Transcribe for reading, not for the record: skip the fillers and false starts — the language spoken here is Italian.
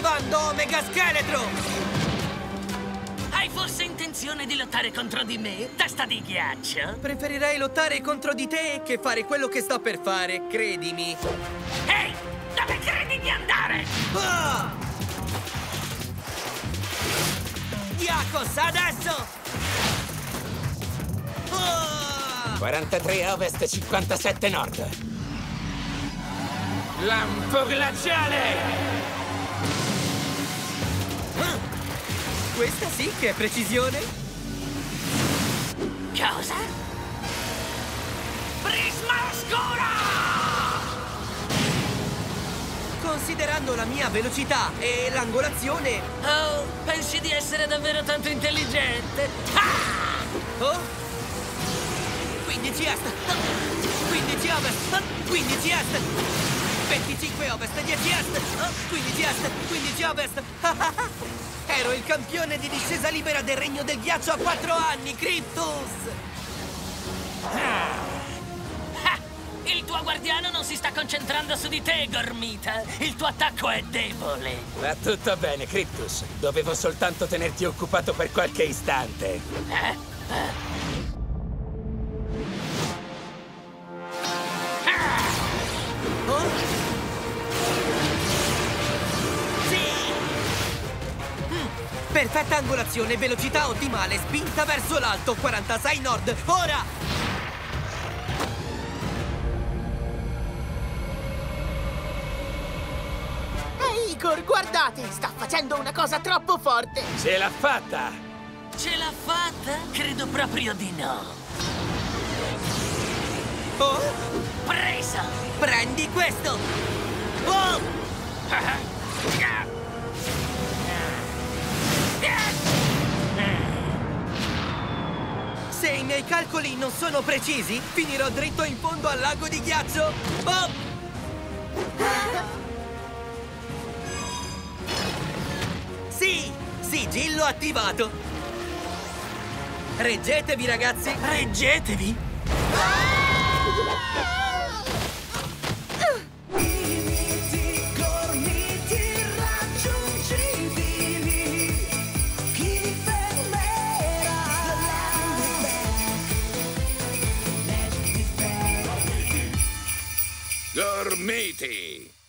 attivando Omega Scheletro! Hai forse intenzione di lottare contro di me, testa di ghiaccio? Preferirei lottare contro di te che fare quello che sto per fare, credimi. Ehi, dove credi di andare? Ah! Diakos, adesso! Ah! 43 ovest, 57 nord. Lampo glaciale! Questa sì che è precisione! Cosa? Prisma oscura! Considerando la mia velocità e l'angolazione... Oh, pensi di essere davvero tanto intelligente? Ah! Oh! 15 est! 15 ovest! 15 est! 25 ovest! 10 est! 15 est! 15 ovest! Ero il campione di discesa libera del Regno del Ghiaccio a 4 anni, Cryptus! Il tuo guardiano non si sta concentrando su di te, Gormita. Il tuo attacco è debole. Va tutto bene, Cryptus. Dovevo soltanto tenerti occupato per qualche istante. Oh? Sì! Perfetta angolazione, velocità ottimale, spinta verso l'alto, 46 nord, ora! Igor, guardate! Sta facendo una cosa troppo forte! Ce l'ha fatta! Ce l'ha fatta? Credo proprio di no. Oh? Presa! Prendi questo! Oh! Se i miei calcoli non sono precisi, finirò dritto in fondo al lago di ghiaccio! Oh! Sì! Sigillo attivato! Reggetevi, ragazzi! Reggetevi! Gormiti raggiungibili, chi li fermerà? Gormiti!